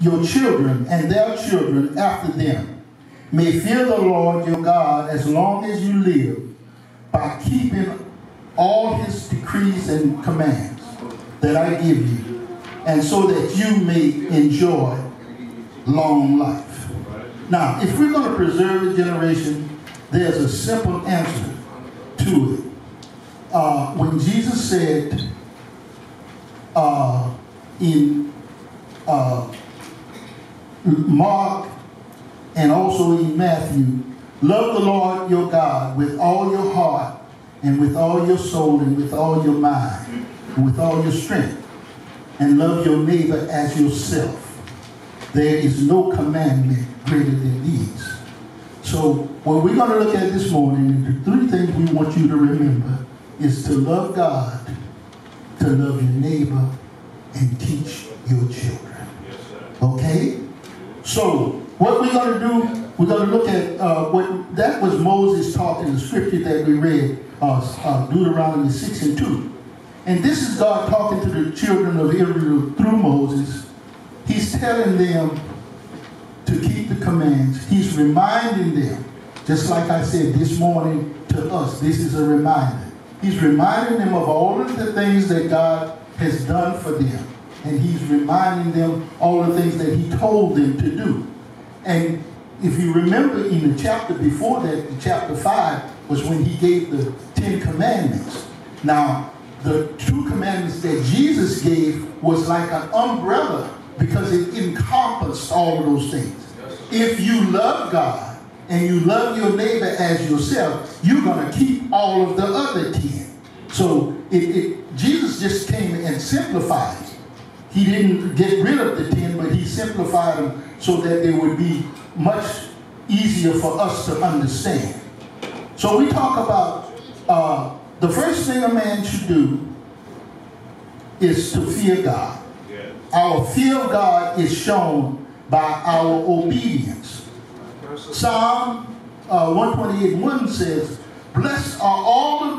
your children and their children after them may fear the Lord your God as long as you live, by keeping all his decrees and commands that I give you, and so that you may enjoy long life. Now, if we're going to preserve the generation, there's a simple answer to it. When Jesus said in Mark and also in Matthew, love the Lord your God with all your heart and with all your soul and with all your mind and with all your strength, and love your neighbor as yourself. There is no commandment greater than these. So what we're going to look at this morning, the three things we want you to remember is to love God, to love your neighbor, and teach your children. Okay? So what we're going to do, we're going to look at what that was Moses taught in the scripture that we read, Deuteronomy 6 and 2. And this is God talking to the children of Israel through Moses. He's telling them to keep the commands. He's reminding them, just like I said this morning to us, this is a reminder. He's reminding them of all of the things that God has done for them. And he's reminding them all the things that he told them to do. And if you remember in the chapter before that, in chapter 5, was when he gave the 10 commandments. Now, the 2 commandments that Jesus gave was like an umbrella because it encompassed all of those things. If you love God and you love your neighbor as yourself, you're going to keep all of the other 10. So Jesus just came and simplified it. He didn't get rid of the 10, but he simplified them so that they would be much easier for us to understand. So we talk about the first thing a man should do is to fear God. Our fear of God is shown by our obedience. Psalm 128:1 says, blessed are all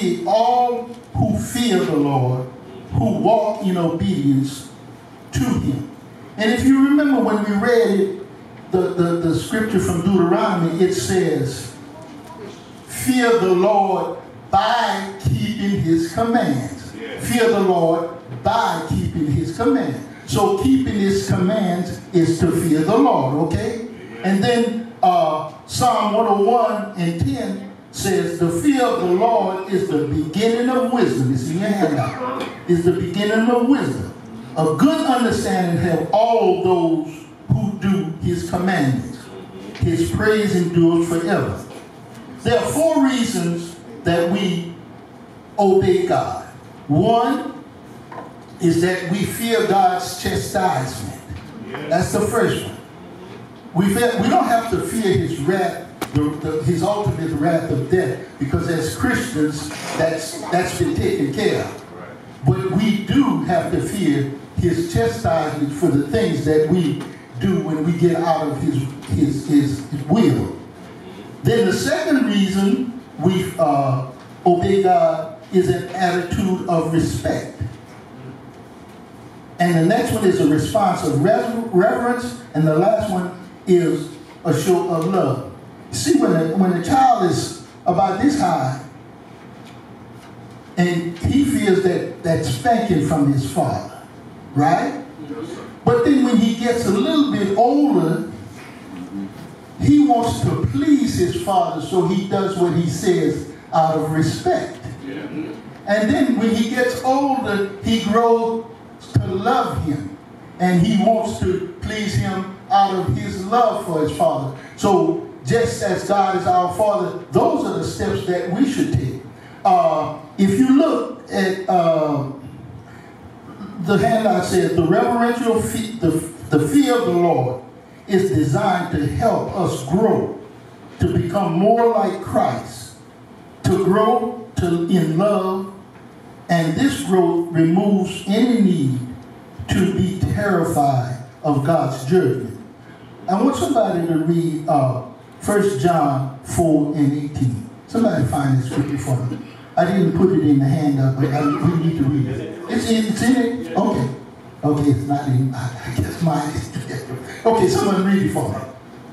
who fear the Lord, who walk in obedience to him. And if you remember when we read it, the scripture from Deuteronomy, it says, fear the Lord by keeping his commands. Fear the Lord by keeping his commands. So keeping his commands is to fear the Lord, okay? And then Psalm 101 and 10 says, the fear of the Lord is the beginning of wisdom. It's in your handout. It's the beginning of wisdom. A good understanding have all those who do his commandments. His praise endures forever. There are 4 reasons that we obey God. One is that we fear God's chastisement. That's the first one. We don't have to fear his wrath, his ultimate wrath of death, because as Christians, that's been taken care of. But we do have to fear his chastisement for the things that we do when we get out of his will. Then the second reason we obey God is an attitude of respect. And the next one is a response of reverence. And the last one is a show of love. See, when a child is about this high, and he feels that spanking from his father, right? But then when he gets a little bit older, he wants to please his father, so he does what he says out of respect. And then when he gets older, he grows to love him, and he wants to please him out of his love for his father. So just as God is our Father, those are the steps that we should take. If you look at the handout says, the reverential the fear of the Lord is designed to help us grow, to become more like Christ, to grow in love, and this growth removes any need to be terrified of God's judgment. I want somebody to read 1 John 4 and 18. Somebody find this scripture for me. I didn't put it in the handout, but we need to read it. It's in it? Okay. Okay, it's not in, I guess mine is. Okay, someone read it for me.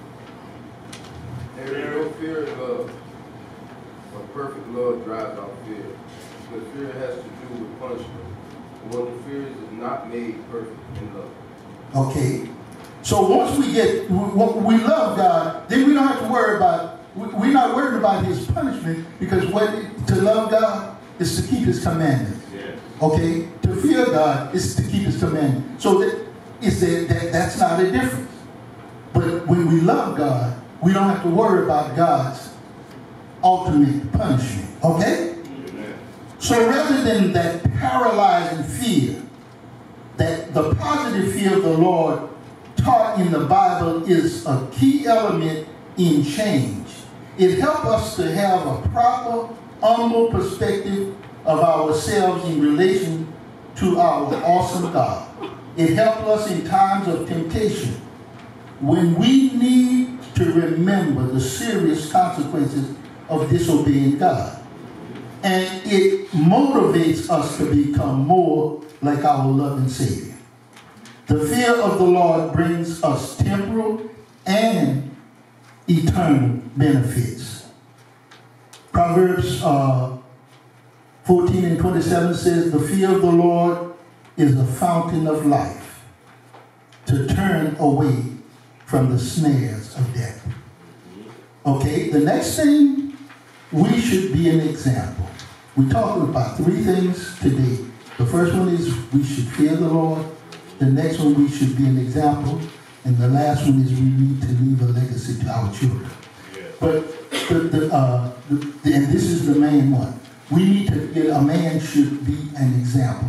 And no fear in love. But perfect love drives out fear. Because fear has to do with punishment. And what the fear is not made perfect in love. Okay. So once we love God, then we don't have to worry about, we're not worried about his punishment, because to love God is to keep his commandments. Yeah. Okay? To fear God is to keep his commandments. So that's not a difference. But when we love God, we don't have to worry about God's ultimate punishment. Okay? Amen. So rather than that paralyzing fear, that the positive fear of the Lord taught in the Bible is a key element in change. It helps us to have a proper, humble perspective of ourselves in relation to our awesome God. It helps us in times of temptation, when we need to remember the serious consequences of disobeying God. And it motivates us to become more like our loving Savior. The fear of the Lord brings us temporal and eternal benefits. Proverbs 14 and 27 says, the fear of the Lord is a fountain of life, to turn away from the snares of death. Okay, the next thing, we should be an example. We're talking about three things today. The first one is we should fear the Lord. The next one, we should be an example. And the last one is we need to leave a legacy to our children. Yeah. But and this is the main one. We need to, a man should be an example.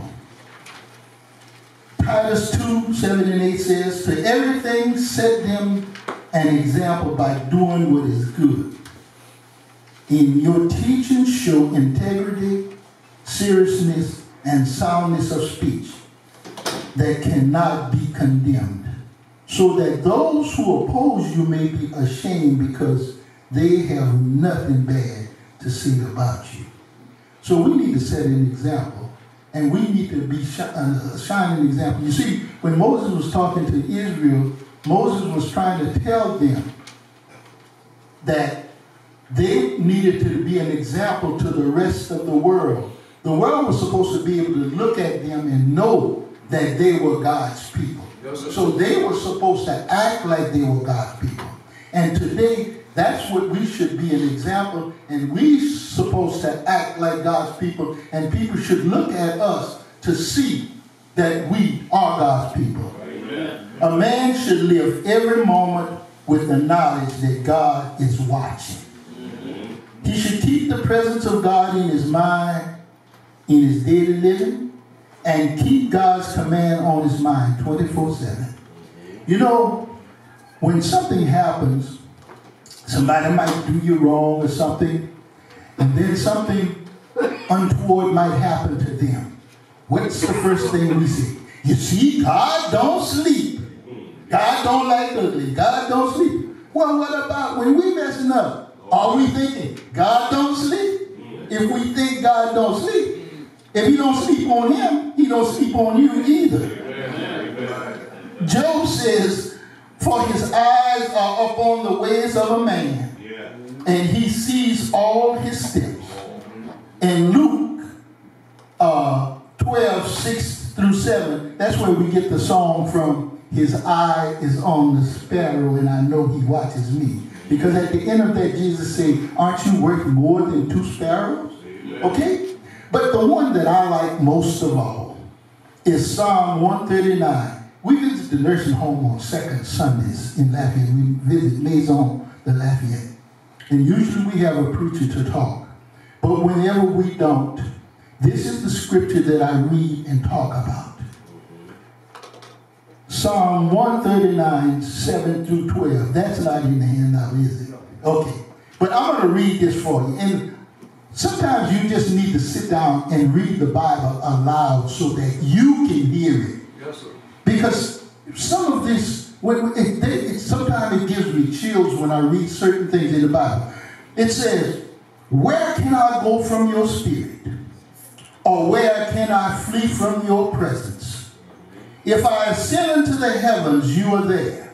Titus 2, 7 and 8 says, to everything set them an example by doing what is good. In your teaching show integrity, seriousness, and soundness of speech that cannot be condemned, so that those who oppose you may be ashamed because they have nothing bad to say about you. So we need to set an example, and we need to be a shining example. You see, when Moses was talking to Israel, Moses was trying to tell them that they needed to be an example to the rest of the world. The world was supposed to be able to look at them and know that they were God's people. So they were supposed to act like they were God's people. And today, that's what we should be, an example, and we're supposed to act like God's people, and people should look at us to see that we are God's people. Amen. A man should live every moment with the knowledge that God is watching. Mm-hmm. He should keep the presence of God in his mind, in his daily living, and keep God's command on his mind 24/7. You know, when something happens, somebody might do you wrong or something, and then something untoward might happen to them. What's the first thing we see? You see, God don't sleep. God don't like ugly. God don't sleep. Well, what about when we messing up? Are we thinking God don't sleep? If we think God don't sleep, if he don't sleep on him, he don't sleep on you either. Job says, for his eyes are upon the ways of a man, and he sees all his steps. In Luke 12, 6 through 7, that's where we get the song from, his eye is on the sparrow, and I know he watches me. Because at the end of that, Jesus said, aren't you worth more than 2 sparrows? Okay? But the one that I like most of all is Psalm 139. We visit the nursing home on second Sundays in Lafayette. We visit Maison de Lafayette. And usually we have a preacher to talk. But whenever we don't, this is the scripture that I read and talk about. Psalm 139, 7 through 12. That's not in the handout, is it? Okay. But I'm going to read this for you. And sometimes you just need to sit down and read the Bible aloud so that you can hear it. Yes, sir. Because some of this, sometimes it gives me chills when I read certain things in the Bible. It says, where can I go from your spirit? Or where can I flee from your presence? If I ascend into the heavens, you are there. Yes.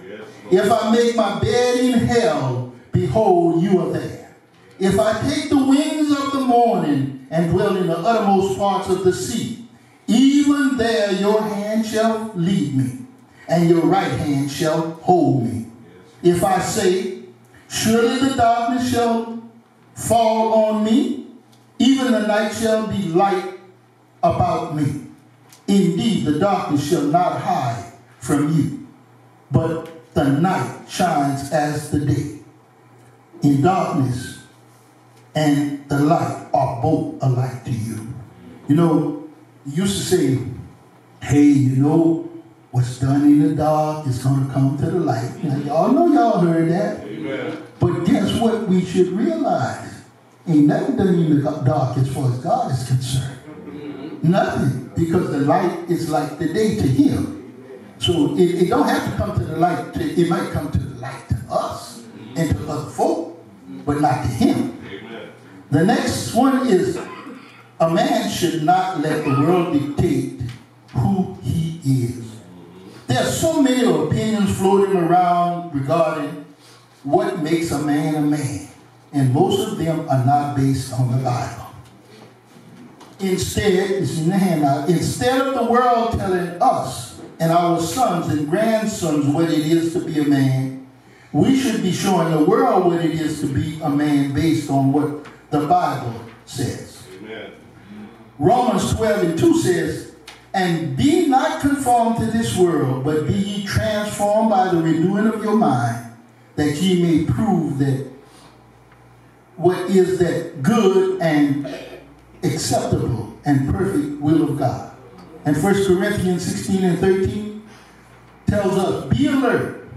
If I make my bed in hell, behold, you are there. If I take the wings of the morning and dwell in the uttermost parts of the sea, even there your hand shall lead me, and your right hand shall hold me. If I say, surely the darkness shall fall on me, even the night shall be light about me. Indeed, the darkness shall not hide from you, but the night shines as the day. In darkness and the light are both alike to you. You know, you used to say, hey, you know, what's done in the dark is going to come to the light. Now, y'all know y'all heard that. Amen. But guess what we should realize? Ain't nothing done in the dark as far as God is concerned. Nothing. Because the light is like the day to him. So it don't have to come to the light. It might come to the light to us and to other folk, but not to him. Amen. The next one is, a man should not let the world dictate who he is. There are so many opinions floating around regarding what makes a man a man. And most of them are not based on the Bible. Instead, it's in the handout, instead of the world telling us and our sons and grandsons what it is to be a man, we should be showing the world what it is to be a man based on what the Bible says. Amen. Romans 12:2 says, and be not conformed to this world, but be ye transformed by the renewing of your mind, that ye may prove that what is that good and acceptable and perfect will of God. And 1 Corinthians 16:13 tells us, be alert,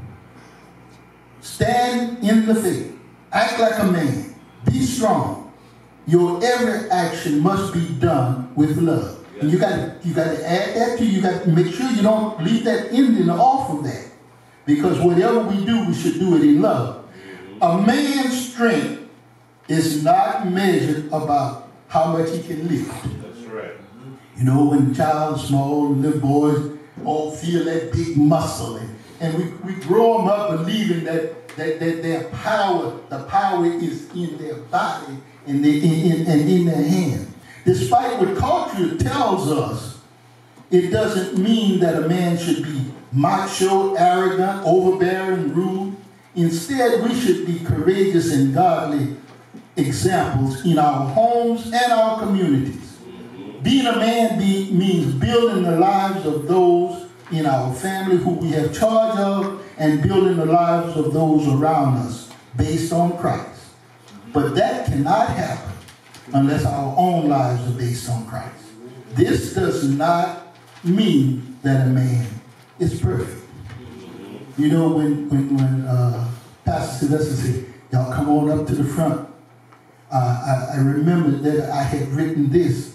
stand in the faith, act like a man, be strong. Your every action must be done with love. And you got to add that to, you got to make sure you don't leave that ending off of that. Because whatever we do, we should do it in love. A man's strength is not measured about how much he can lift. That's right. You know, when the child is small, little boys all feel that big muscle. And we grow them up believing that their power, the power is in their body and in their hand. Despite what culture tells us, it doesn't mean that a man should be macho, arrogant, overbearing, rude. Instead, we should be courageous and godly examples in our homes and our communities. Being a man means building the lives of those in our family who we have charge of and building the lives of those around us based on Christ. But that cannot happen unless our own lives are based on Christ. This does not mean that a man is perfect. You know, when Pastor Sylvester said, y'all come on up to the front, I remember that I had written this.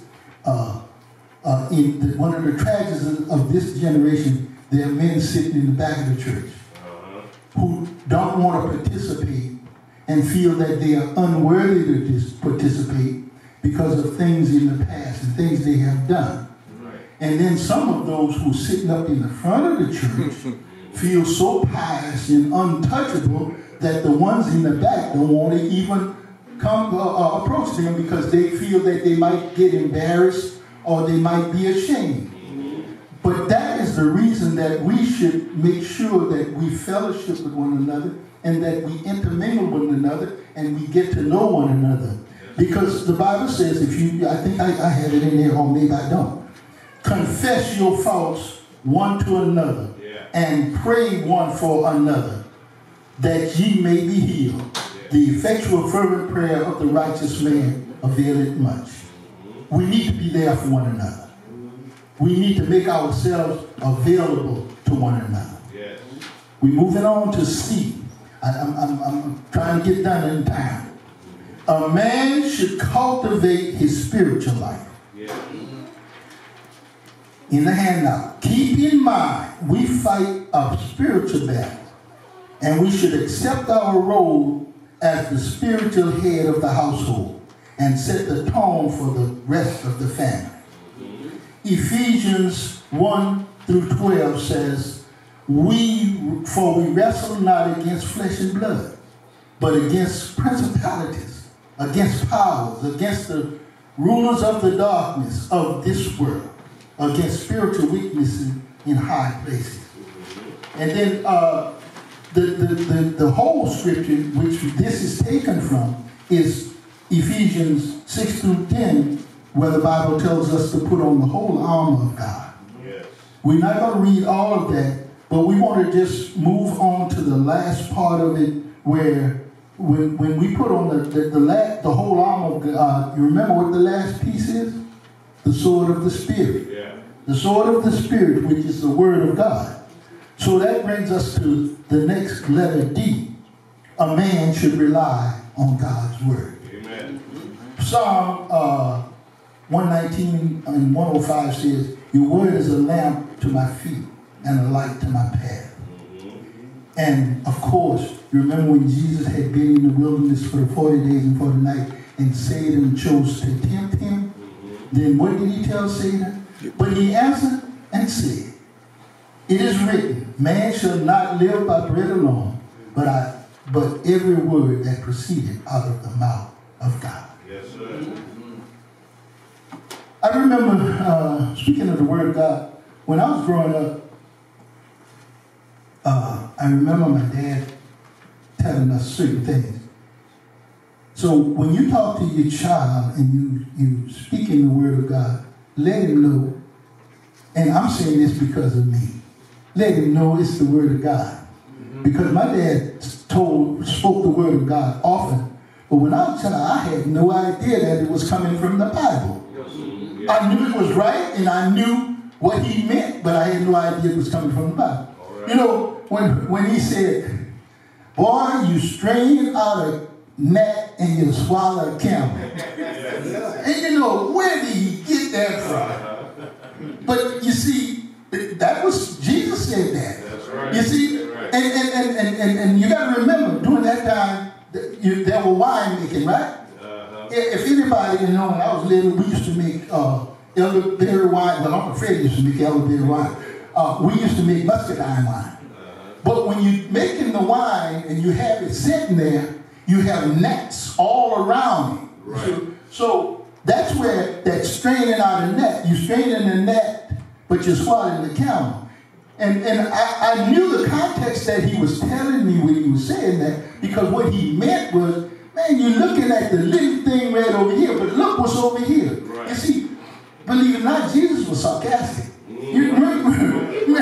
In one of the tragedies of this generation, there are men sitting in the back of the church who don't want to participate and feel that they are unworthy to participate because of things in the past and things they have done. Right. And then some of those who are sitting up in the front of the church feel so pious and untouchable that the ones in the back don't want to even come approach them because they feel that they might get embarrassed or they might be ashamed. But that is the reason that we should make sure that we fellowship with one another and that we intermingle with one another and we get to know one another. Because the Bible says, if you, I think I have it in there, or maybe I don't. Confess your faults one to another and pray one for another, that ye may be healed. The effectual fervent prayer of the righteous man availeth much. We need to be there for one another. We need to make ourselves available to one another. Yes. We're moving on to C. I'm trying to get done in time. A man should cultivate his spiritual life. Yeah. In the handout, keep in mind, we fight a spiritual battle, and we should accept our role as the spiritual head of the household and set the tone for the rest of the family. Ephesians 1 through 12 says, For we wrestle not against flesh and blood, but against principalities, against powers, against the rulers of the darkness of this world, against spiritual weaknesses in high places. And then the whole scripture, which this is taken from, is Ephesians 6 through 10, where the Bible tells us to put on the whole armor of God. Yes. We're not going to read all of that, but we want to just move on to the last part of it, where when we put on the whole armor of God, you remember what the last piece is? The sword of the Spirit. Yeah. The sword of the Spirit, which is the word of God. So that brings us to the next letter, D. A man should rely on God's word. Amen. Psalm 119 and 105 says, your word is a lamp to my feet and a light to my path. And of course, you remember when Jesus had been in the wilderness for the 40 days and 40 nights, and Satan chose to tempt him. Then what did he tell Satan? But he answered and said, it is written, man shall not live by bread alone, but every word that proceeded out of the mouth of God. Yes, sir. I remember, speaking of the word of God, when I was growing up, I remember my dad telling us certain things. So when you talk to your child and you speak in the word of God, let him know, and I'm saying this because of me, let him know it's the word of God. Because my dad spoke the word of God often, but when I was a child, I had no idea that it was coming from the Bible. I knew it was right, and I knew what he meant, but I had no idea it was coming from the Bible. Right. You know, when he said, boy, you strain out a gnat and you swallow a camel. And you know, where did he get that from? But you see, that was, Jesus said that. That's right. You see, right. And you got to remember, during that time, there were wine making, right? If anybody, you know, when I was little, we used to make elderberry wine. Well, I'm afraid we used to make elderberry wine. We used to make muscadine wine. But when you're making the wine and you have it sitting there, you have gnats all around it. Right. So that's where that straining out a net, you're straining the net, but you're swallowing the camel. And I knew the context that he was telling me when he was saying that, because what he meant was, man, you're looking at the little thing right over here, but look what's over here. Right. You see, believe it or not, Jesus was sarcastic. You remember?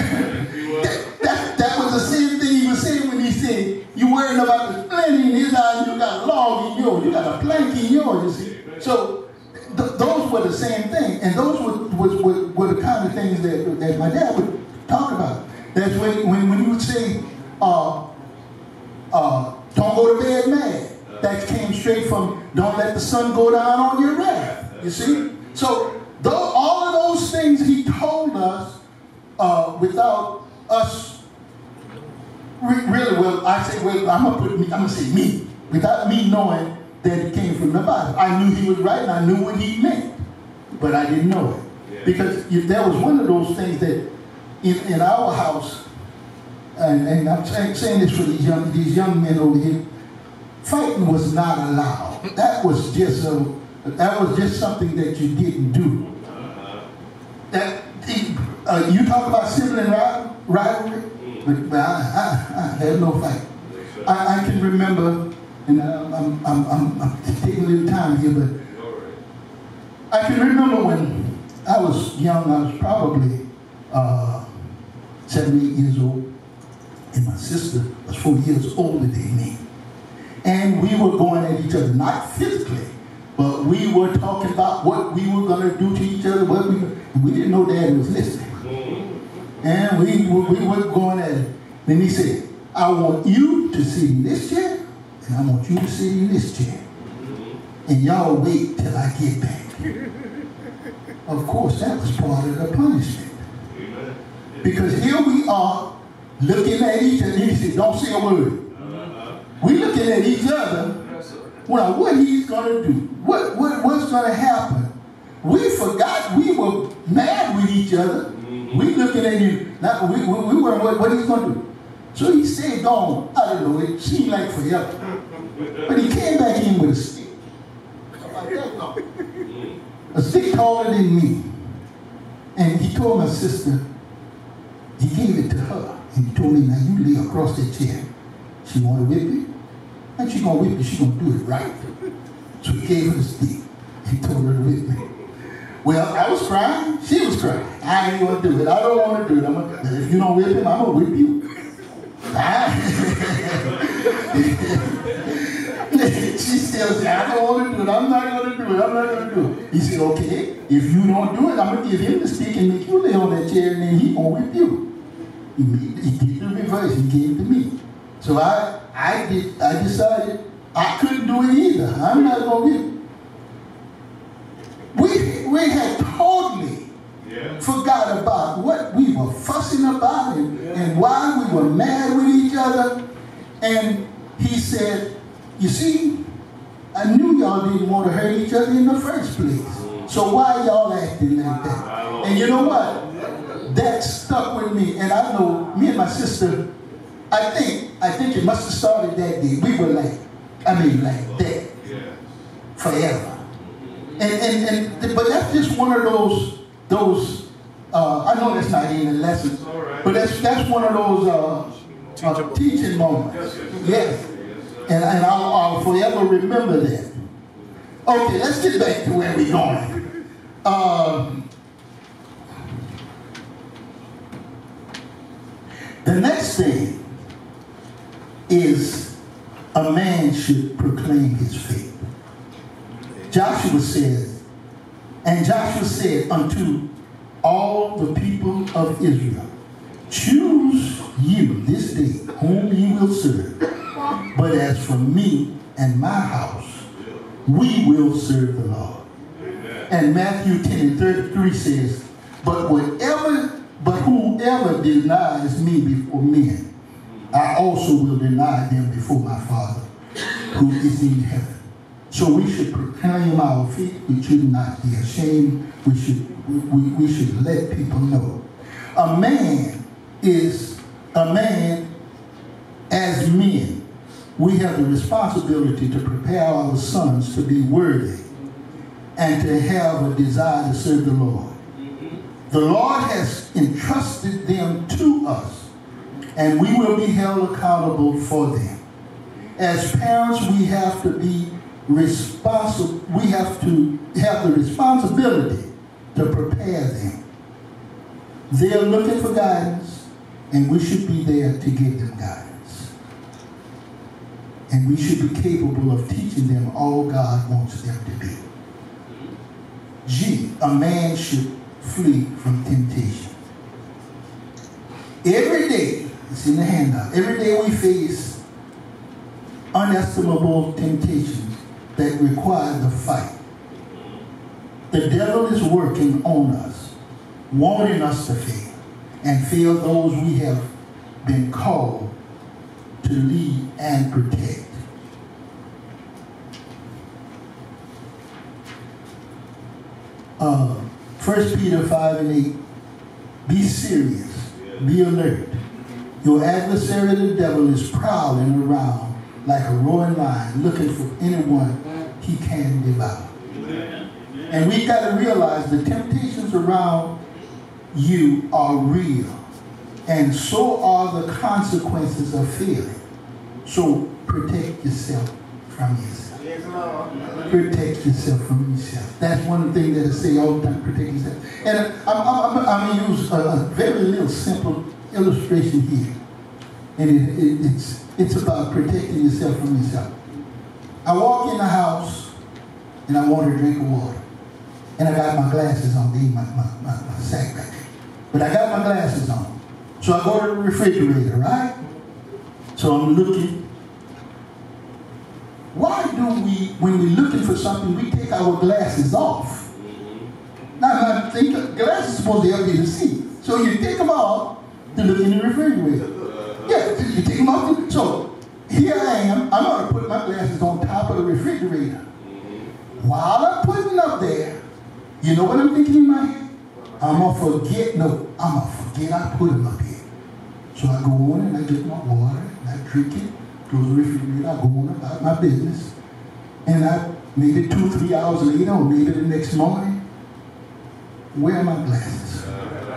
That was the same thing he was saying when he said, you worrying about the splint in his eye, you got a log in yours, you got a plank in yours, you see. So those were the same thing, and those were the kind of things that my dad would talk about. That's when he would say, don't go to bed mad. That came straight from, don't let the sun go down on your wrath. You see? So all of those things he told us without us really, well, I say, well, I'm gonna say me, without me knowing that it came from the Bible. I knew he was right and I knew what he meant, but I didn't know it. Yeah. Because if there was one of those things that in our house, and I'm saying this for these young men over here, fighting was not allowed. That was just something that you didn't do. You talk about sibling rivalry, but I had no fight. I can remember, and I'm taking a little time here, but I can remember when I was young. I was probably 7, 8 years old, and my sister was 4 years older than me. And we were going at each other, not physically, but we were talking about what we were going to do to each other. And we didn't know Dad was listening. And we were going at it. Then he said, I want you to sit in this chair, and I want you to sit in this chair. And y'all wait till I get back. Of course, that was part of the punishment. Because here we are, looking at each other, and he said, don't say a word. We looking at each other, well, what he's going to do, what's going to happen. We forgot we were mad with each other, We looking at him. Now, we wondering what he's going to do. So he stayed gone. I don't know. It seemed like forever. But he came back in with a stick. About that long. A stick taller than me. And he told my sister, he gave it to her. And he told me, now you lay across that chair. She want to whip you? And she going to whip you. She going to do it right. So he gave her the stick. He told her to whip me. Well, I was crying. She was crying. I ain't going to do it. I don't want to do it. If you don't whip him, I'm going to whip you. She still said, I don't want to do it. I'm not going to do it. I'm not going to do it. He said, okay, if you don't do it, I'm going to give him the stick and make you lay on that chair, and then he going to whip you. He did the reverse. He gave it to me. So I decided I couldn't do it either. I'm not going to whip. We had totally forgot about what we were fussing about and why we were mad with each other. And he said, you see, I knew y'all didn't want to hurt each other in the first place. So why y'all acting like that? And you know what? That stuck with me. And I know me and my sister, I think it must have started that day. We were like that forever. But that's just one of those. I know that's not even a lesson, but that's one of those teaching moments. Yes, and I'll forever remember that. Okay, let's get back to where we're going. The next thing is a man should proclaim his faith. Joshua says, and Joshua said unto all the people of Israel, choose you this day whom ye will serve. But as for me and my house, we will serve the Lord. And Matthew 10:33 says, but whoever denies me before men, I also will deny them before my Father who is in heaven. So we should proclaim our faith. We should not be ashamed. We should let people know. A man is a man as men. We have the responsibility to prepare our sons to be worthy and to have a desire to serve the Lord. The Lord has entrusted them to us, and we will be held accountable for them. As parents, we have to be responsible. We have to have the responsibility to prepare them. They are looking for guidance, and we should be there to give them guidance. And we should be capable of teaching them all God wants them to be. G, a man should flee from temptation. Every day, it's in the handout, every day we face unestimable temptations that require the fight. The devil is working on us, wanting us to fail, and fail those we have been called to lead and protect. 1 Peter 5:8, be serious, be alert. Your adversary, the devil, is prowling around like a roaring lion, looking for anyone he can devour. And we've got to realize the temptations around you are real, and so are the consequences of failing. So protect yourself from yourself. Protect yourself from yourself. That's one of the things that I say all the time, protect yourself. And I'm going to use a very little simple illustration here. And it's about protecting yourself from yourself. I walk in the house and I want a drink of water. And I got my glasses on, my sack back there. But I got my glasses on. So I go to the refrigerator, right? So I'm looking. Why do we, when we're looking for something, we take our glasses off? Now I think glasses are supposed to help you to see. So you take them off to look in the refrigerator. Yeah, you take them off. So here I am. I'm going to put my glasses on top of the refrigerator. While I'm putting them up there, you know what I'm thinking in my head? I'm going to forget. No, I'm going to forget I put them up here. So I go on and I get my water and I drink it, close the refrigerator, I go on about my business. And maybe 2-3 hours later, or maybe the next morning, where are my glasses?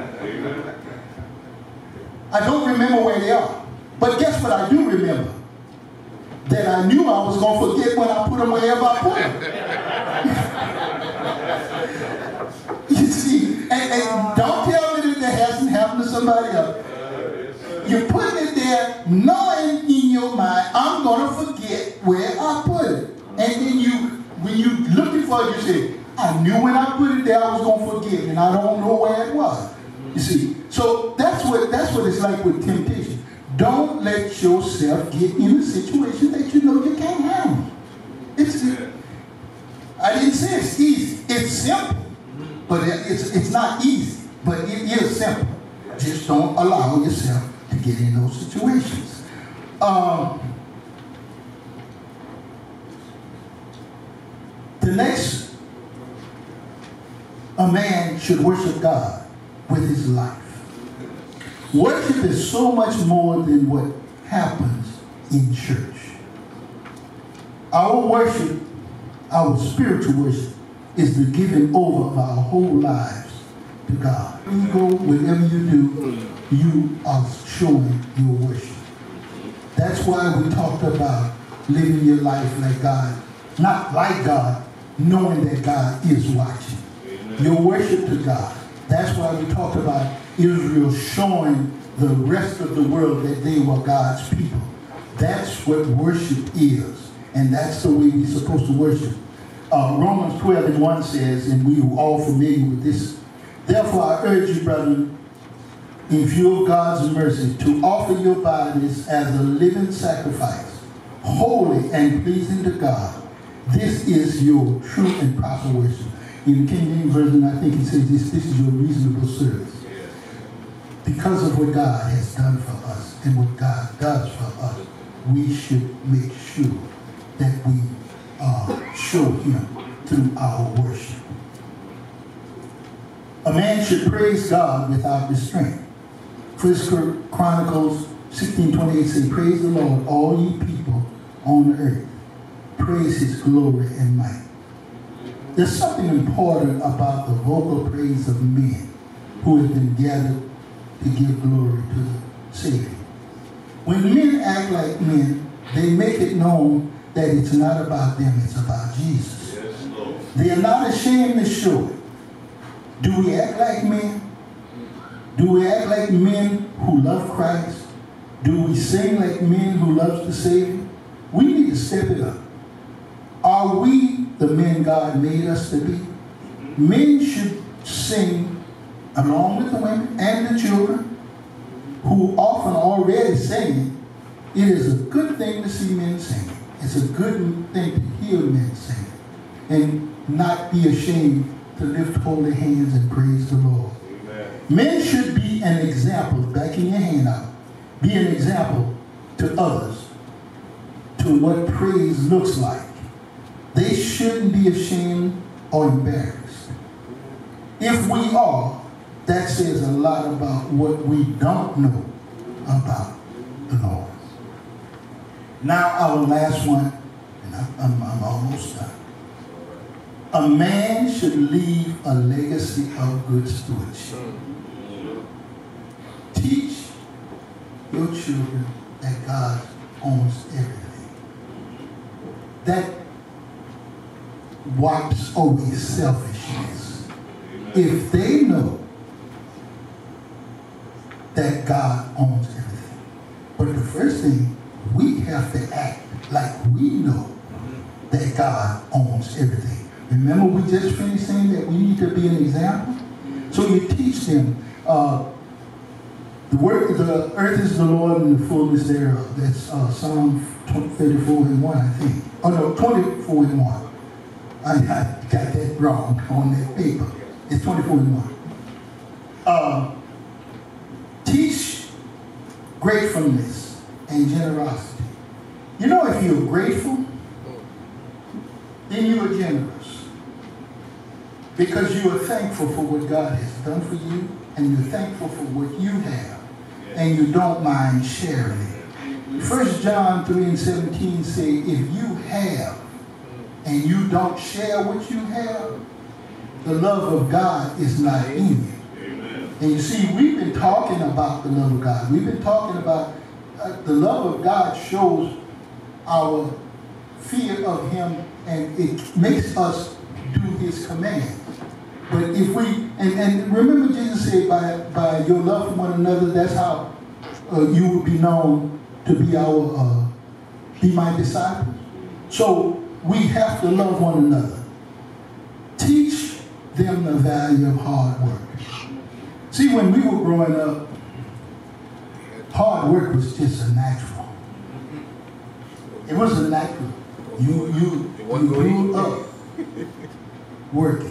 I don't remember where they are. But guess what I do remember? That I knew I was going to forget when I put them wherever I put them. You see, and don't tell me that that hasn't happened to somebody else. You're putting it there knowing in your mind, I'm going to forget where I put it. And then when you looking for it, you say, I knew when I put it there I was going to forget, and I don't know where it was. You see, so that's what it's like with temptation. Don't let yourself get in a situation that you know you can't handle. I didn't say it's easy. It's simple, but it's not easy. But it is simple. Just don't allow yourself to get in those situations. The next, a man should worship God with his life. Worship is so much more than what happens in church. Our worship, our spiritual worship, is the giving over of our whole lives to God. When you go, whatever you do, you are showing your worship. That's why we talked about living your life like God, not like God, knowing that God is watching. Your worship to God. That's why we talked about Israel showing the rest of the world that they were God's people. That's what worship is. And that's the way we're supposed to worship. Romans 12:1 says, and we are all familiar with this, therefore I urge you, brethren, in view of God's mercy, to offer your bodies as a living sacrifice, holy and pleasing to God. This is your true and proper worship. In the King James Version, I think it says this is your reasonable service. Because of what God has done for us and what God does for us, we should make sure that we show him through our worship. A man should praise God without restraint. 1 Chronicles 16:28 says, praise the Lord, all ye people on the earth. Praise his glory and might. There's something important about the vocal praise of men who have been gathered to give glory to the Savior. When men act like men, they make it known that it's not about them, it's about Jesus. Yes, they are not ashamed to show it. Do we act like men? Do we act like men who love Christ? Do we sing like men who love the Savior? We need to step it up. Are we the men God made us to be? Men should sing along with the women and the children who often already sing. It is a good thing to see men sing. It's a good thing to hear men sing and not be ashamed to lift holy hands and praise the Lord. Amen. Men should be an example, backing your hand out, be an example to others to what praise looks like. They shouldn't be ashamed or embarrassed. If we are, that says a lot about what we don't know about the Lord. Now our last one, and I'm almost done. A man should leave a legacy of good stewardship. Teach your children that God owns everything. That wipes away selfishness. If they know that God owns everything. But the first thing, we have to act like we know that God owns everything. Remember we just finished saying that we need to be an example? So you teach them, the earth is the Lord and the fullness thereof. That's Psalm 34:1, I think. Oh no, 24:1. I got that wrong on that paper. It's 24:1. Teach gratefulness and generosity. You know, if you're grateful, then you are generous. Because you are thankful for what God has done for you, and you're thankful for what you have, and you don't mind sharing it. 1 John 3:17 say, if you have and you don't share what you have, the love of God is not in you. Amen. And you see, we've been talking about the love of God. We've been talking about the love of God shows our fear of him, and it makes us do his commands. But if we, and remember Jesus said, by your love for one another, that's how you will be known to be my disciples. So we have to love one another. Teach them the value of hard work. See, when we were growing up, hard work was just a natural. It was a natural. You grew up working.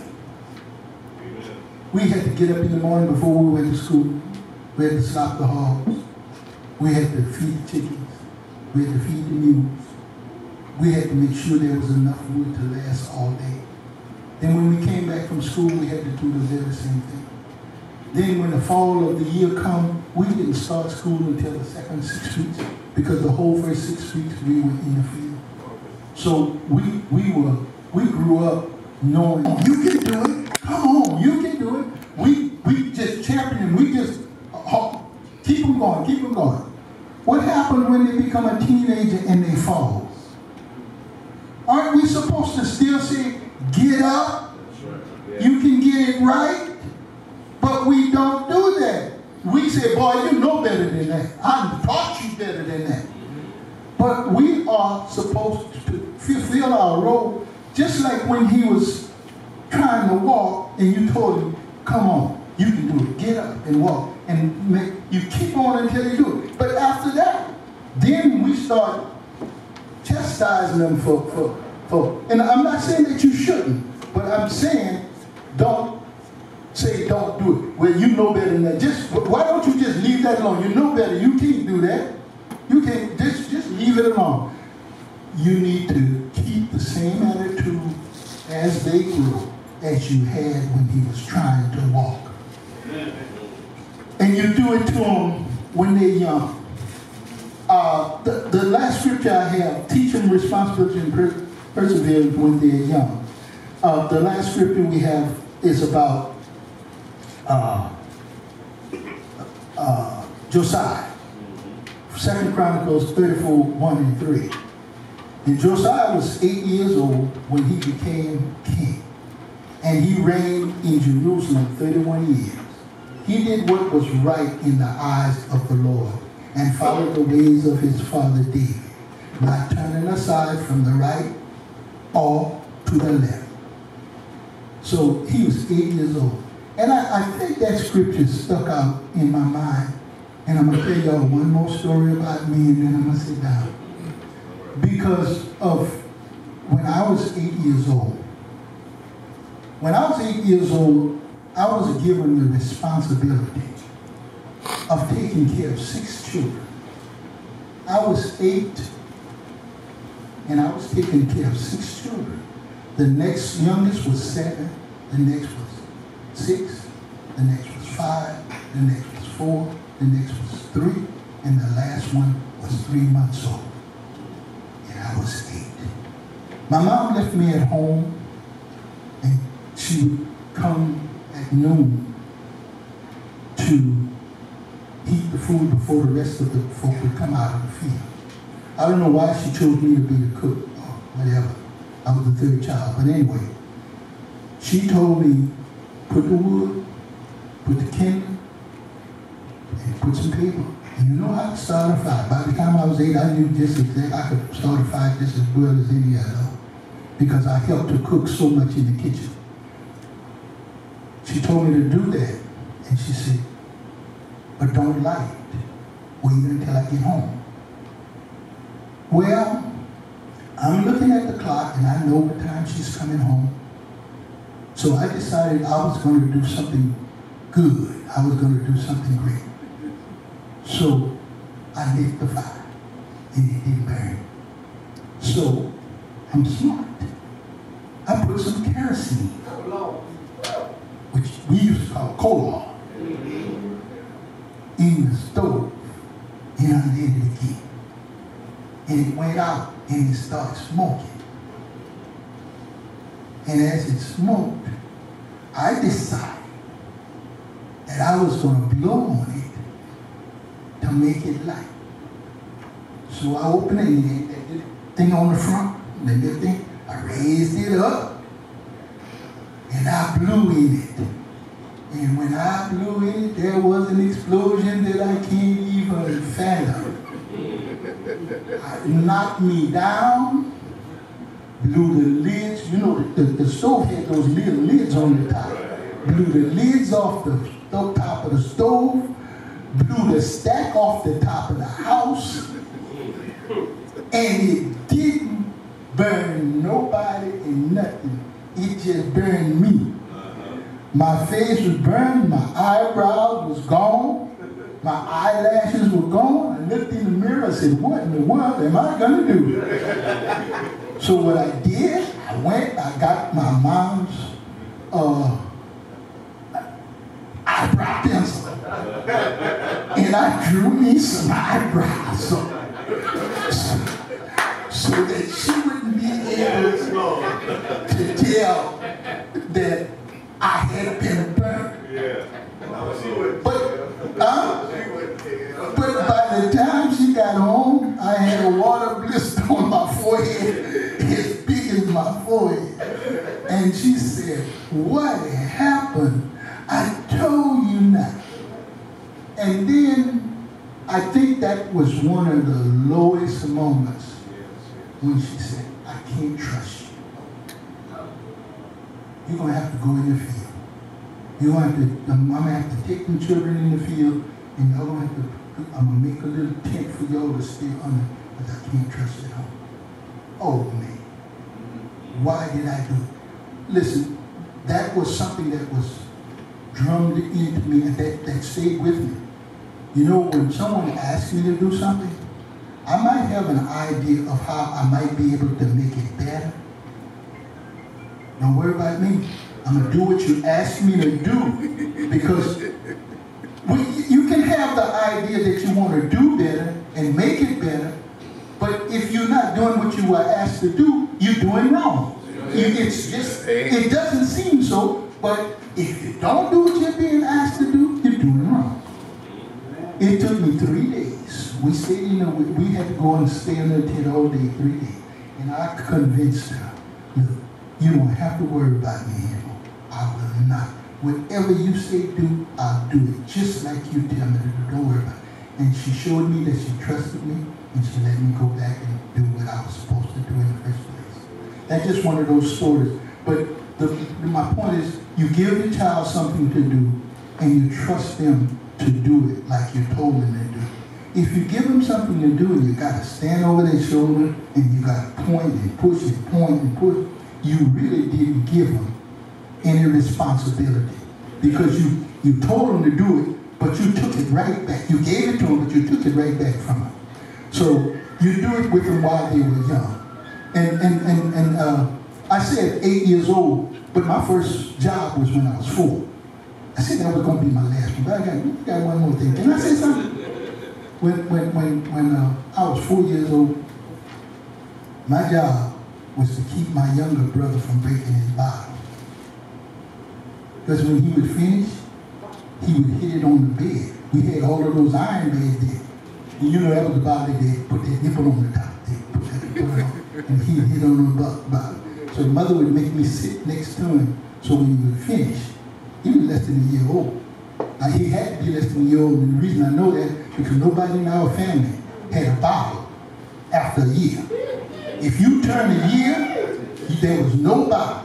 We had to get up in the morning before we went to school. We had to slop the hogs. We had to feed the chickens. We had to feed the mules. We had to make sure there was enough wood to last all day. Then when we came back from school, we had to do the very same thing. Then when the fall of the year come, we didn't start school until the second 6 weeks, because the whole first 6 weeks we were in the field. So we grew up knowing, you can do it. Come on, you can do it. We just champion them. We just keep them going, keep them going. What happened when they become a teenager and they fall? Aren't we supposed to still say, get up? You can get it right? But we don't do that. We say, boy, you know better than that. I taught you better than that. But we are supposed to fulfill our role, just like when he was trying to walk and you told him, come on, you can do it. Get up and walk. And you keep on until you do it. But after that, then we start chastising them for. And I'm not saying that you shouldn't, but I'm saying don't say don't do it. Well, you know better than that. Why don't you just leave that alone? You know better. You can't do that. You can't just leave it alone. You need to keep the same attitude as they grew as you had when he was trying to walk. And you do it to them when they're young. The last scripture I have, teach them responsibility and perseverance when they're young. The last scripture we have is about Josiah. 2 Chronicles 34, 1 and 3. And Josiah was 8 years old when he became king. And he reigned in Jerusalem 31 years. He did what was right in the eyes of the Lord and followed the ways of his father David, not turning aside from the right or to the left. So he was 8 years old. And I think that scripture stuck out in my mind. And I'm going to tell y'all one more story about me, and then I'm going to sit down. Because of when I was 8 years old. When I was 8 years old, I was given the responsibility of taking care of 6 children. I was 8, and I was taking care of 6 children. The next youngest was 7, the next was 6, the next was 5, the next was 4, the next was 3, and the last one was 3 months old. And I was 8. My mom left me at home, and she would come at noon to heat the food before the rest of the folk would come out of the field. I don't know why she chose me to be the cook or whatever. I was the 3rd child. But anyway, she told me, put the wood, put the kindling, and put some paper. And you know how to start a fire. By the time I was 8, I knew just exactly, I could start a fire just as well as any other, because I helped her cook so much in the kitchen. She told me to do that, and she said, but don't light it. Wait until I get home. Well, I'm looking at the clock, and I know what time she's coming home. So I decided I was going to do something good. I was going to do something great. So I lit the fire, and it didn't burn. So I'm smart. I put some kerosene which we used to call coal oil, in the stove and unlit it again. And it went out and it started smoking. And as it smoked, I decided that I was going to blow on it to make it light. So I opened it, and that thing on the front, that little thing, I raised it up, and I blew in it. And when I blew in it, there was an explosion that I can't even fathom. It knocked me down, blew the lids. You know, the stove had those little lids on the top. Blew the lids off the top of the stove, blew the stack off the top of the house, and it didn't burn nobody and nothing. It just burned me. My face was burned, my eyebrows was gone, my eyelashes were gone. I looked in the mirror, I said, what in the world am I gonna do? So what I did, I got my mom's eyebrow pencil, and I drew me some eyebrows so that she wouldn't be able to tell that I had been burned. Yeah. But by the time she got home, I had a water blister on my forehead as big as my forehead. And she said, what happened? I told you not. And then I think that was one of the lowest moments when she said, I can't trust you. You're going to have to go in the field. I'm going to have to take them children in the field, and y'all going to have to, I'm going to make a little tent for y'all to stay under, because I can't trust you at home. Oh, man. Why did I do it? Listen, that was something that was drummed into me, and that stayed with me. You know, when someone asks me to do something, I might have an idea of how I might be able to make it better. Don't worry about me. I'm going to do what you ask me to do. Because you can have the idea that you want to do better and make it better, but if you're not doing what you were asked to do, you're doing wrong. It's just, it doesn't seem so, but if you don't do what you're being asked to do, you're doing wrong. It took me 3 days. We stayed we had to go and stay in the tent all day, 3 days. And I convinced her, look, you don't have to worry about me anymore. I will not. Whatever you say do, I'll do it just like you tell me to do. Don't worry about it. And she showed me that she trusted me, and she let me go back and do what I was supposed to do in the first place. That's just one of those stories. But my point is, you give the child something to do, and you trust them to do it like you told them to do. If you give them something to do, and you got to stand over their shoulder, and you got to point and push and point and push, you really didn't give them any responsibility, because you told them to do it, but you took it right back. You gave it to them, but you took it right back from them. So you do it with them while they were young. And I said 8 years old, but my first job was when I was 4. I said that was going to be my last one, but I got one more thing. Can I say something? When I was 4 years old, my job was to keep my younger brother from breaking his bottle. Because when he would finish, he would hit it on the bed. We had all of those iron beds there. And you know that was the bottle they put their nipple on the top. They put it on, and he would hit on the bottle. So the mother would make me sit next to him, so when he would finish, he was less than a year old. Now he had to be less than a year old, and the reason I know that, because nobody in our family had a bottle after a year. If you turned a year, there was no bottle.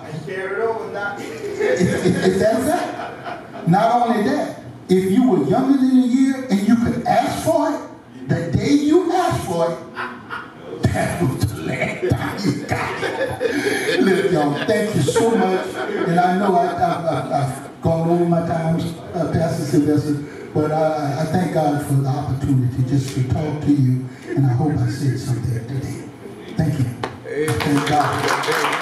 Is that a fact? Not only that, if you were younger than a year and you could ask for it, the day you asked for it, that was the last time you got it. Look, y'all, thank you so much. And I know I've gone over my times, Pastor Sylvester, but I thank God for the opportunity just to talk to you, and I hope I said something today. Thank you. Thank God.